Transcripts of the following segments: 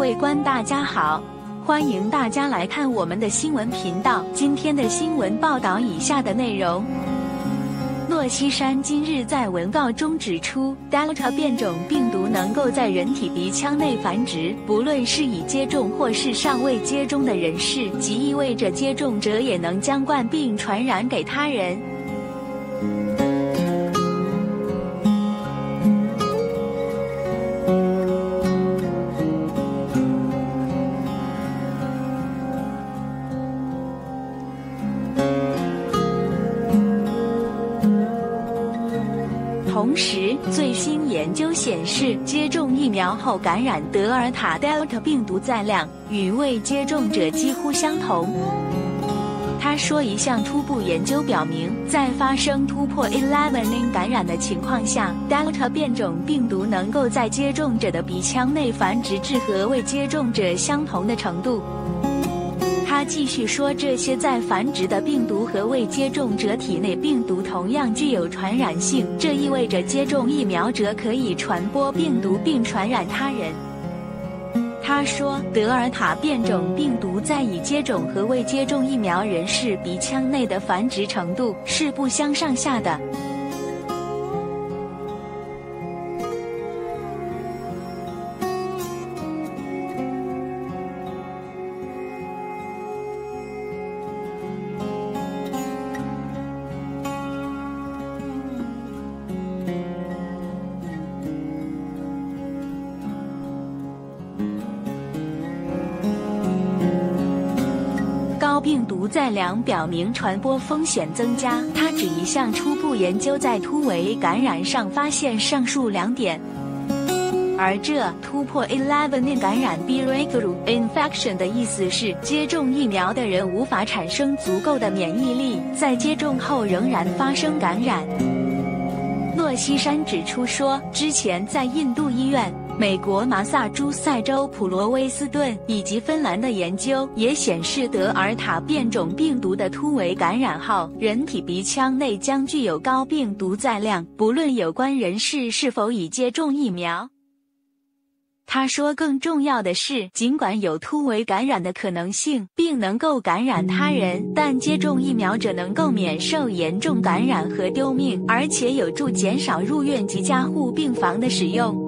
位观大家好，欢迎大家来看我们的新闻频道。今天的新闻报道以下的内容。诺西山今日在文告中指出 ，Delta 变种病毒能够在人体鼻腔内繁殖，不论是已接种或是尚未接种的人士，即意味着接种者也能将冠病传染给他人。同时，最新研究显示，接种疫苗后感染德尔塔 Delta 病毒载量与未接种者几乎相同。他说，一项初步研究表明，在发生突破 11 感染的情况下 ，Delta 变种病毒能够在接种者的鼻腔内繁殖至和未接种者相同的程度。他继续说，这些在繁殖的病毒和未接种者体内病毒同样具有传染性，这意味着接种疫苗者可以传播病毒并传染他人。他说，德尔塔变种病毒在已接种和未接种疫苗人士鼻腔内的繁殖程度是不相上下的。高病毒载量表明传播风险增加。他指一项初步研究在突围感染上发现上述2点，而这突破 11 感染 breakthrough infection 的意思是，接种疫苗的人无法产生足够的免疫力，在接种后仍然发生感染。诺西山指出说，之前在印度医院、美国马萨诸塞州普罗威斯顿以及芬兰的研究也显示，德尔塔变种病毒的突围感染后，人体鼻腔内将具有高病毒载量，不论有关人士是否已接种疫苗。他说，更重要的是，尽管有突围感染的可能性，并能够感染他人，但接种疫苗者能够免受严重感染和丢命，而且有助减少入院及加护病房的使用。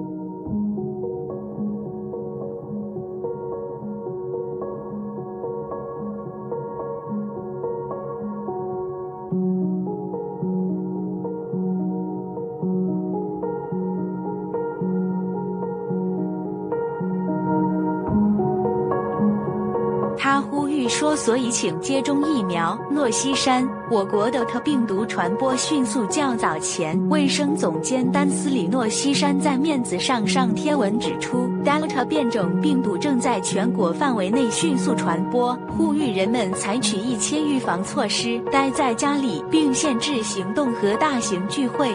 他呼吁说，所以请接种疫苗。诺西山，我国的特病毒传播迅速。较早前，卫生总监丹斯里诺西山在面子上贴文指出 ，Delta 变种病毒正在全国范围内迅速传播，呼吁人们采取一切预防措施，待在家里，并限制行动和大型聚会。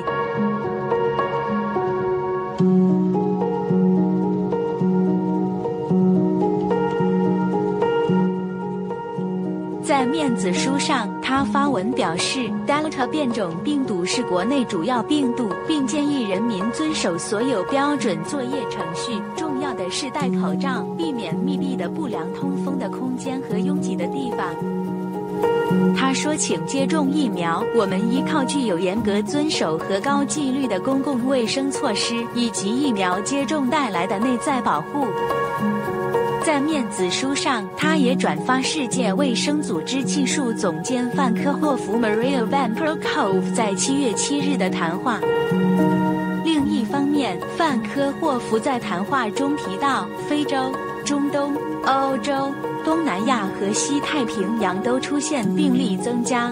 在面子书上，他发文表示 ，Delta 变种病毒是国内主要病毒，并建议人民遵守所有标准作业程序。重要的是戴口罩，避免密闭的不良通风的空间和拥挤的地方。他说，请接种疫苗，我们依靠具有严格遵守和高纪律的公共卫生措施，以及疫苗接种带来的内在保护。在面子书上，他也转发世界卫生组织技术总监范科霍夫 Maria Van Kerkhove 在7月7日的谈话。另一方面，范科霍夫在谈话中提到，非洲、中东、欧洲、东南亚和西太平洋都出现病例增加。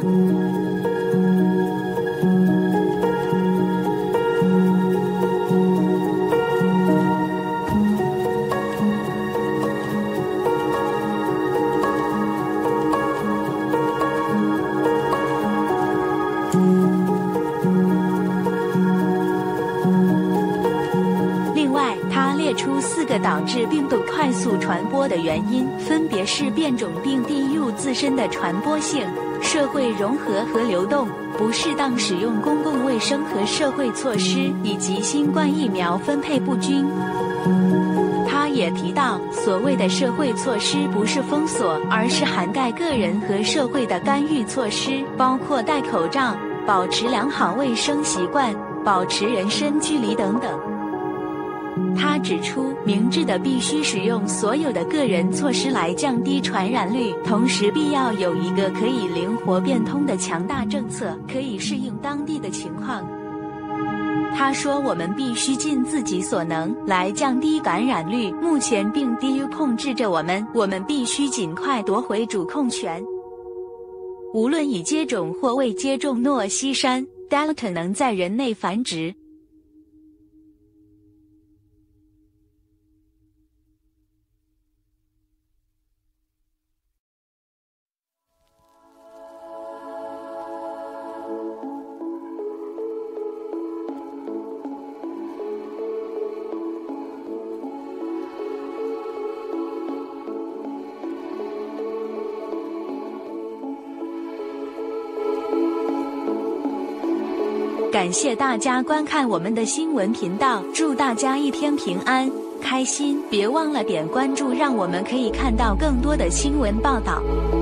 出4个导致病毒快速传播的原因，分别是变种病毒自身的传播性、社会融合和流动、不适当使用公共卫生和社会措施，以及新冠疫苗分配不均。他也也提到，所谓的社会措施不是封锁，而是涵盖个人和社会的干预措施，包括戴口罩、保持良好卫生习惯、保持人身距离等等。他指出，明智的必须使用所有的个人措施来降低传染率，同时必要有一个可以灵活变通的强大政策，可以适应当地的情况。他说，我们必须尽自己所能来降低感染率，目前病毒控制着我们必须尽快夺回主控权。无论已接种或未接种诺西山 Delta 能在人内繁殖。感谢大家观看我们的新闻频道，祝大家一天平安开心，别忘了点关注，让我们可以看到更多的新闻报道。